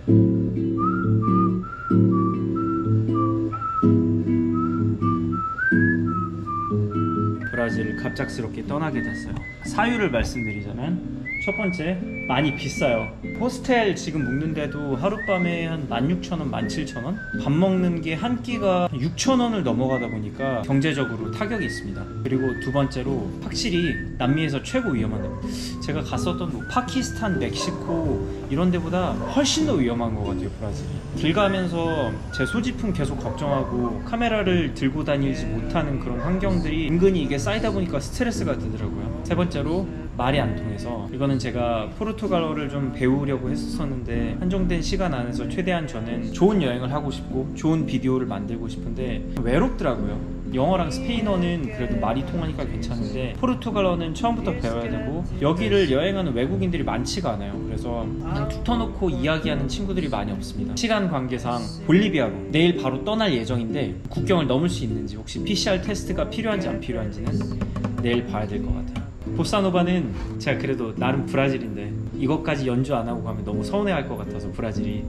브라질을 갑작스럽게 떠나게 됐어요. 사유를 말씀드리자면 첫 번째, 많이 비싸요. 호스텔 지금 묵는데도 하룻밤에 한 16,000원, 17,000원? 밥 먹는 게 한 끼가 6,000원을 넘어가다 보니까 경제적으로 타격이 있습니다. 그리고 두 번째로 확실히 남미에서 최고 위험한 데, 제가 갔었던 뭐 파키스탄, 멕시코 이런 데보다 훨씬 더 위험한 것 같아요, 브라질이. 길 가면서 제 소지품 계속 걱정하고 카메라를 들고 다니지 못하는 그런 환경들이 은근히 이게 쌓이다 보니까 스트레스가 되더라고요. 세 번째로, 말이 안 통해서, 이거는 제가 포르투갈어를 좀 배우려고 했었는데 한정된 시간 안에서 최대한 저는 좋은 여행을 하고 싶고 좋은 비디오를 만들고 싶은데 외롭더라고요. 영어랑 스페인어는 그래도 말이 통하니까 괜찮은데 포르투갈어는 처음부터 배워야 되고 여기를 여행하는 외국인들이 많지가 않아요. 그래서 그냥 툭 터놓고 이야기하는 친구들이 많이 없습니다. 시간 관계상 볼리비아로 내일 바로 떠날 예정인데 국경을 넘을 수 있는지, 혹시 PCR 테스트가 필요한지 안 필요한지는 내일 봐야 될 것 같아요. 보사노바는 제가 그래도 나름 브라질인데 이것까지 연주 안 하고 가면 너무 서운해할 것 같아서 브라질이.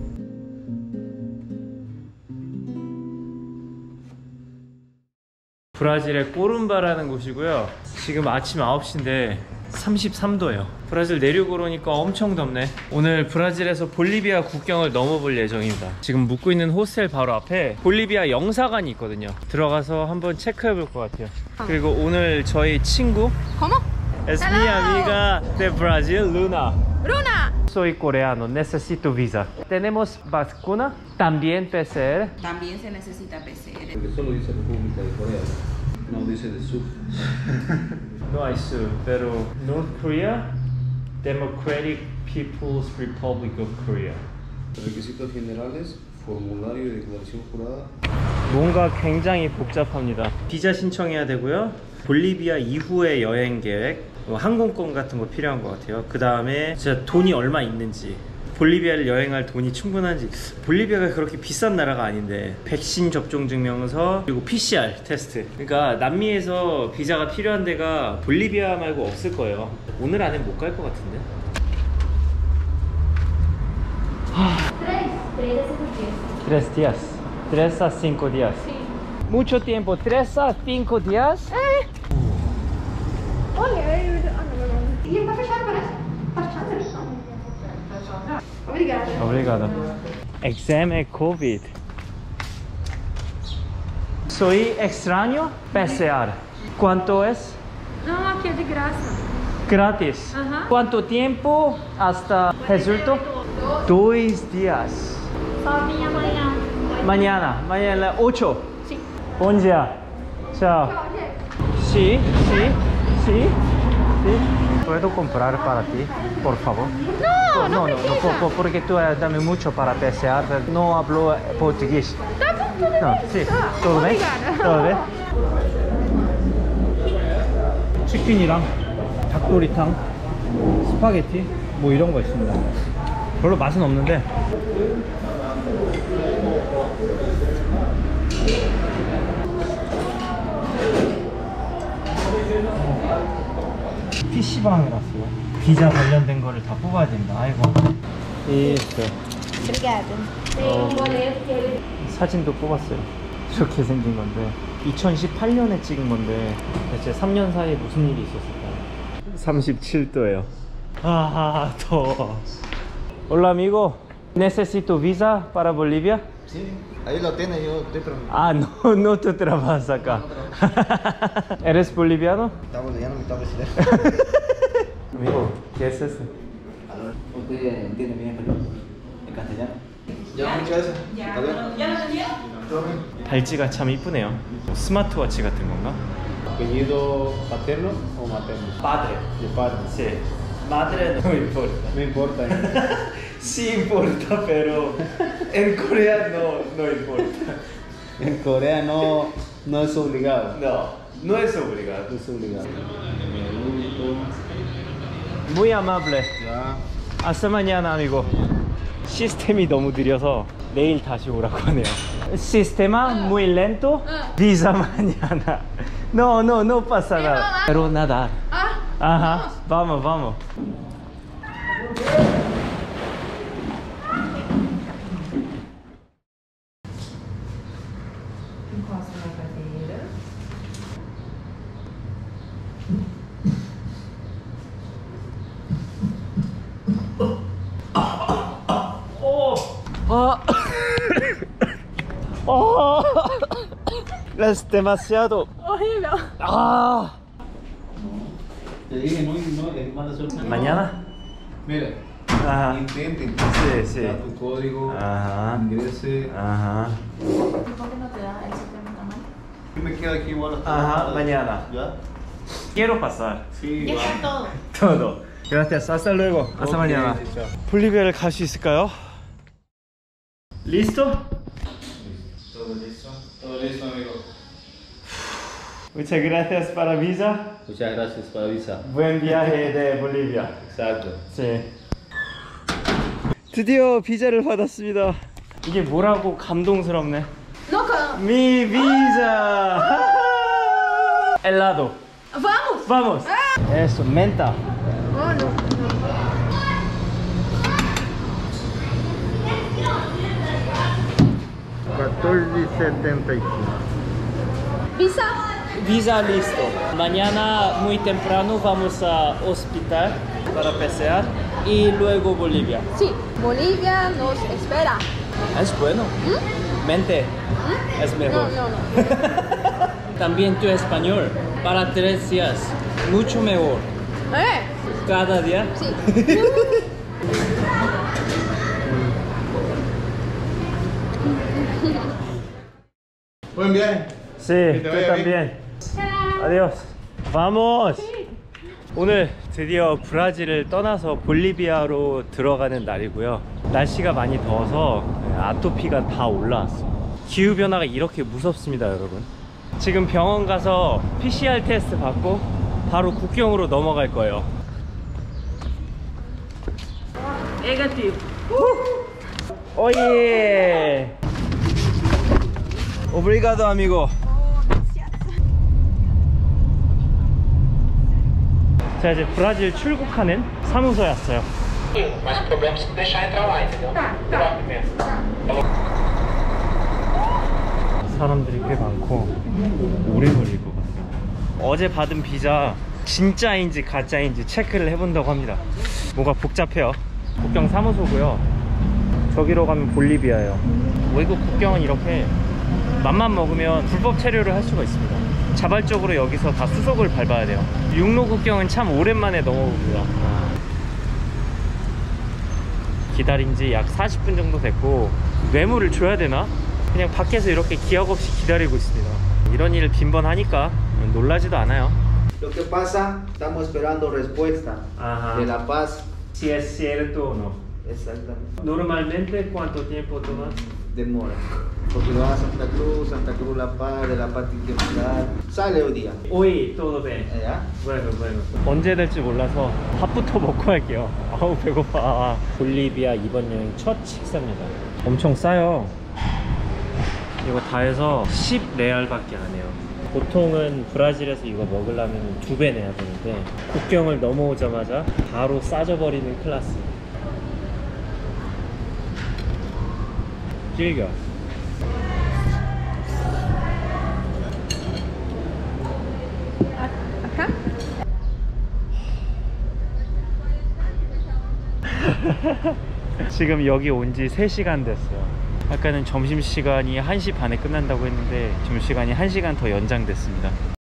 브라질의 꼬룸바라는 곳이고요. 지금 아침 9시인데 33도예요 브라질 내륙으로 오니까 엄청 덥네. 오늘 브라질에서 볼리비아 국경을 넘어볼 예정입니다. 지금 묵고 있는 호스텔 바로 앞에 볼리비아 영사관이 있거든요. 들어가서 한번 체크해 볼 것 같아요. 그리고 오늘 저희 친구 Es mi amiga de Brasil, Luna. Luna. Soy coreano, necesito visa. ¿Tenemos vacuna? ¿También PCR? También se necesita PCR. Porque solo dice República de Corea, no dice de sur. No hay sur, pero North Korea, Democratic People's Republic of Korea. Requisitos generales, formulario de declaración jurada. 뭔가 굉장히 복잡합니다. 비자 신청해야 되고요. 볼리비아 이후의 여행 계획, 항공권 같은 거 필요한 것 같아요. 그 다음에 진짜 돈이 얼마 있는지, 볼리비아를 여행할 돈이 충분한지. 볼리비아가 그렇게 비싼 나라가 아닌데 백신 접종 증명서, 그리고 PCR 테스트. 그러니까 남미에서 비자가 필요한 데가 볼리비아 말고 없을 거예요. 오늘 안에 못 갈 것 같은데. Tres días. 3 a 5 días. Mucho tiempo. 3 a 5 días. E está fechado, parece. Está fechado. Obrigada. Obrigado. Exame COVID. Soy extraño. PCR. ¿Cuánto es? No, aquí es de graça. Gratis. Ajá. ¿Cuánto tiempo hasta resultado? 2 días. Só vim amanhã. Mañana 8. Sí. Buen día. Chao. Sí. ¿Puedo comprar para ti, por favor? No, porque tú dame mucho para PCR. No hablo portugués. Tá bom, tudo No, bem. sí. Tá. ¿Todo bien? Obrigada. ¿Todo bien? 치킨이랑 닭도리탕, 스파게티 뭐 이런 거 있습니다. 별로 맛은 없는데 PC방에 왔어요. 비자 관련된 거를 다 뽑아야 된다. 아이고. 있어. Obrigada. 사진도 뽑았어요. 이렇게 생긴 건데 2018년에 찍은 건데 대체 3년 사이에 무슨 일이 있었을까요? 37도예요. 아, 더워. Hola amigo, necesito visa para Bolivia. Sí, ahí lo tiene, yo estoy preguntando. Ah, no te trabajas acá. ¿Eres boliviano? Está boliviano, mitad brasileño. Amigo, ¿qué es eso? ¿Usted entiende bien español? ¿En castellano? Ya, muchas gracias. ¿Está bien? ¿Ya lo entendieron? 발찌가 참 이쁘네요. 스마트워치 같은 건가? ¿Apellido paterno o materno? Padre. De padre. Sí. Madre no importa. No importa. Sí importa, pero en Corea no importa. En Corea no es obligado. No es obligado. No es obligado. Muy amable. Ya. Hasta mañana, amigo. 시스템이 너무 느려서 내일 다시 오라고 하네요. Sistema muy lento. Visa mañana. No pasa nada. Pero nadar. Ajá, vamos. Es demasiado. Horrível. Te dije, no, le manda solo. Mañana. Mira, Ajá. intenten. Sí, sí. Da tu código, Ajá. ingrese. Ajá. ¿Por qué no te da el suplemento mal? Yo me quedo aquí igual hasta Ajá, mañana. ¿Ya? Quiero pasar. Sí, Deja va. todo. todo. Gracias. Hasta luego. Hasta Ok, mañana. chao. 볼리비아를 갈 수 있을까요? ¿Listo? Todo listo. Todo listo, amigo. Muchas gracias para visa. Muchas gracias para visa. Buen viaje de Bolivia. Exacto. 네. 드디어 비자를 받았습니다. 이게 뭐라고 감동스럽네. Nunca. Mi visa. Helado. Vamos! Vamos. Eso, menta. Oh, no. Visa? Visa listo. Mañana muy temprano vamos a hospital para PCR y luego Bolivia. Sí. Bolivia nos espera. Es bueno. Mente. Es mejor. No, no, También tu español. Para 3 días. Mucho mejor. Cada día. Sí. Buen viaje. Sí, te tú vaya también. Adiós. Vamos. 오늘 드디어 브라질을 떠나서 볼리비아로 들어가는 날이고요. 날씨가 많이 더워서 아토피가 다 올라왔어. 기후변화가 이렇게 무섭습니다, 여러분. 지금 병원 가서 PCR 테스트 받고 바로 국경으로 넘어갈 거예요. Negativo. Oye. Obrigado, amigo. 제가 이제 브라질 출국하는 사무소에 왔어요. Mas o problema é se não deixar entrar lá, entendeu? Drop mesmo. 사람들이 꽤 많고 오래 걸릴 것 같아요. 어제 받은 비자 진짜인지 가짜인지 체크를 해본다고 합니다. 뭔가 복잡해요. 국경 사무소고요. 저기로 가면 볼리비아예요. 외국 국경은 이렇게 맘만 먹으면 불법 체류를 할 수가 있습니다. 자발적으로 여기서 다 수속을 밟아야 돼요. 육로 국경은 참 오랜만에 넘어옵니다. 기다린 지 약 40분 정도 됐고 뇌물을 줘야 되나? 그냥 밖에서 이렇게 기약 없이 기다리고 있습니다. 이런 일 빈번하니까 놀라지도 않아요. Lo que pasa, estamos esperando respuesta Ajá. de La Paz. Si es cierto o no. Exactamente. Normalmente, ¿cuánto tiempo toma? Demora. Porque va a Santa Cruz, La Paz, de La Paz Internacional. Sale hoy día. Hoy todo bien. ¿Ya? bueno. 언제 될지 몰라서 밥부터 먹고 할게요. 아우 배고파. 볼리비아 이번 여행 첫 식사입니다. 엄청 싸요. 이거 다 해서 10레알밖에 안 해요. 보통은 브라질에서 이거 먹으려면 2배 내야 되는데 국경을 넘어오자마자 바로 싸져버리는 클래스. 즐겨. Acá? 지금 여기 온 지 3시간 됐어요. 아까는 점심시간이 1시 반에 끝난다고 했는데 점심시간이 1시간 더 연장됐습니다.